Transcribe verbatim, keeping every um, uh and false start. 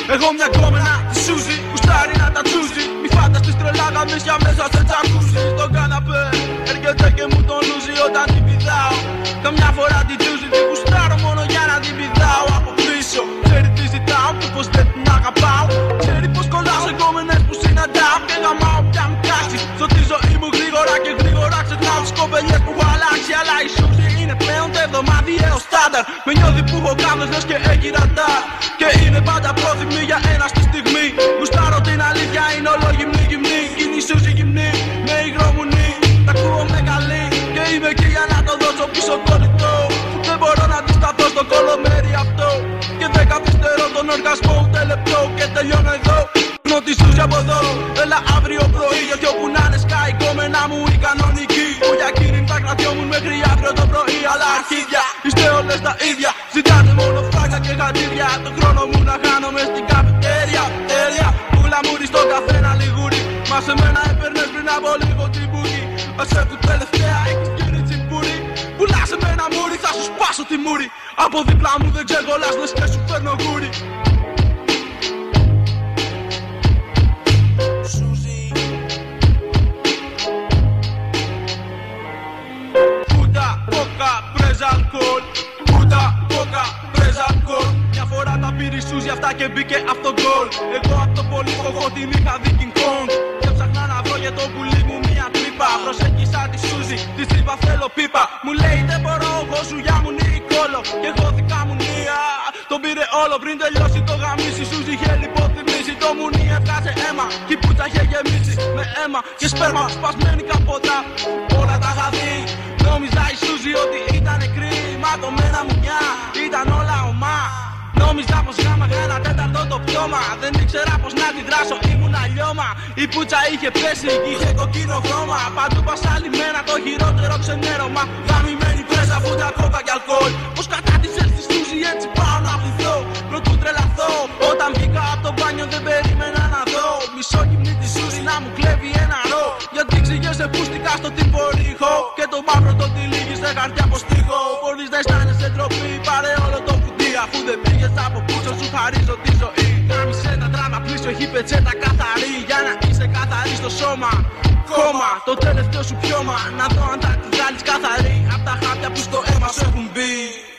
Εγώ μια γκόμενα τη Σούζη, κουστάρει να τα τσούζει. Μη φάνταστης τρελά γαμίσια μέσα σε τζακούζι. Στον καναπέ έρχεται και μου τον λούζει όταν την πηδάω. Καμιά φορά την τσούζει, την κουστάρω μόνο για να την πηδάω από πίσω. Ξέρει τι ζητάω και πως δεν την αγαπάω. Ξέρει πως κολλάω σε γκόμενες που συναντάω και γαμάω πια μου κάτσει. Ζω τη ζωή μου γρήγορα και γρήγορα ξεχνάω τις κοπελιές που έχω αλλάξει. Αλλά η Σούζη είναι πλέον το εβδομάδιαίο στάνταρ. Με νιώθει που έχω κάμνες λες και έχει ραντάρ. Και είναι πάντα πρόθυμη για ένα στη στιγμή. Γουστάρω την αλήθεια, είναι όλο γυμνή γυμνή. Κι είναι η Σούζη γυμνή με υγρομουνή. Τα ακούω με καλή και είμαι εκεί για να το δώσω πίσω κολλητό. Δεν μπορώ να του σταθώ στο κολομέρι αυτό. Και δεν καθυστερώ τον οργασμό ούτε λεπτό. Και τελειώνω εδώ. Νο τη Σούζη από εδώ. Έλα αύριο πρωί γιατί όπου να είναι σκάει κόμενα μου η κανονική. Που για εκείνη θα κρατιόμουν μέχρι αύριο το πρωί. Αλλά αρχίδια είστε όλες τα ίδια. Ζητάτε μόνο φράγκα και γατίδια. Το χρόνο μου να χάνομαι στην καφετέρια. Τέλεια, πουλα μούρι στο καφέ να λιγούρι. Μα σε μένα έπαιρνες πριν από λίγο τσιμπούκι. Ας έχω τελευταία έχεις γίνει τσιμπούρι. Πουλά σε μένα μούρι θα σου σπάσω τη μούρι. Από δίπλα μου δεν ξεγολάς λες και σου φέρνω γούρι. Puta poca presa alcohol. Puta poca presa alcohol. Μια φορά τα πήρε η Σούζη αυτά και μπήκε αυτό γκολ. Εγώ απ' το πολύ έχω την είχα δει King Kong. Και ψάχνα να βρω για το πουλί μου μια τρύπα. Προσέγγισα τη Σούζη, της είπα θέλω πίπα. Μου λέει δεν μπορώ, εγώ σου για μου Νικόλο. Και εγώ δικά μου νία. Τον πήρε όλο πριν τελειώσει το γαμίσι. Σούζη είχε λιποθυμίσει. Το μουνί έβγαζε αίμα. Κι η πουτσα είχε γεμίσει με αίμα και σπέρμα. Σπασμένη καπότα. Όλα τα είχα δει. Νόμιζα η Σούζη ότι ήταν κρίμα. Το μένα μου μια ήταν όλα ομά. Νόμιζα πως γάμαγα ένα τέταρτο το πτώμα. Δεν ήξερα πως να αντιδράσω, ήμουν αλλιώμα. Η πουτσα είχε πέσει και είχε κοκκίνο χρώμα. Παντού πασαλιμένα το χειρότερο ξενέρωμα. Γαμημένη πρέζα, φούτα, κόκα και αλκοόλ. Πως κατά της έρθει Σούζη έτσι πάω να πληθώ. Πρωτού τρελαθώ, όταν βγήκα από το μπάνιο δεν περίμενα να δω. Μισόγυμνη τη Σούζη να μου κλέβει ένα ρο. Γιατί ξηγέσαι πούστηκα στο τυμπορύχο. Και το μαύρο το τυλίγει σε χαρτιά από στίχο. Μπορείς να αισθάνεσαι ντροπή, πάρε όλο το κουτί. Αφού δεν πήγες από πίσω σου χαρίζω τη ζωή. Γάμισε τα τράμα πλήσιο, έχει πετσέτα καθαρή. Για να είσαι καθαρή στο σώμα. Χώμα, το τελευταίο σου πιώμα. Να δω αν τα τη βγάλεις καθαρή. Απ' τα χάπια που στο αίμα σου έχουν μπει.